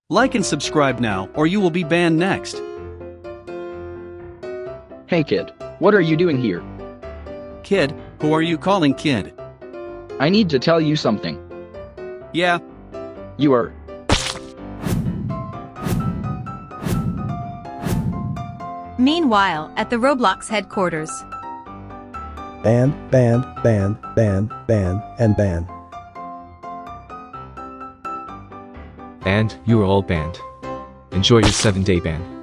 Like and subscribe now, or you will be banned next. Hey kid, what are you doing here? Kid, who are you calling kid? I need to tell you something. Yeah, You are. Meanwhile, at the Roblox headquarters. Ban, ban, ban, ban, ban, and ban. Banned, you are all banned. Enjoy your 7-day ban.